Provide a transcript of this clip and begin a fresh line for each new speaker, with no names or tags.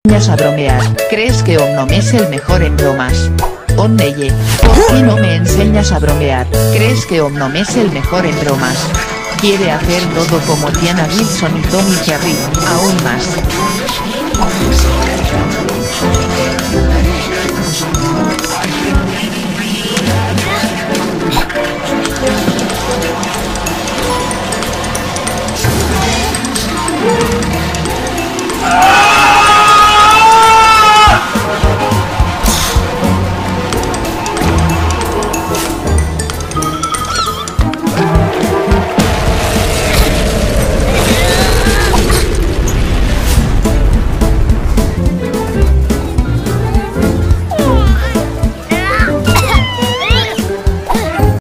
enseñas a bromear. ¿Crees que Omnom es el mejor en bromas? Omneye, ¿por qué no me enseñas a bromear? ¿Crees que Omnom es el mejor en bromas? Quiere hacer todo como Diana Wilson y Tommy Jerry, aún más.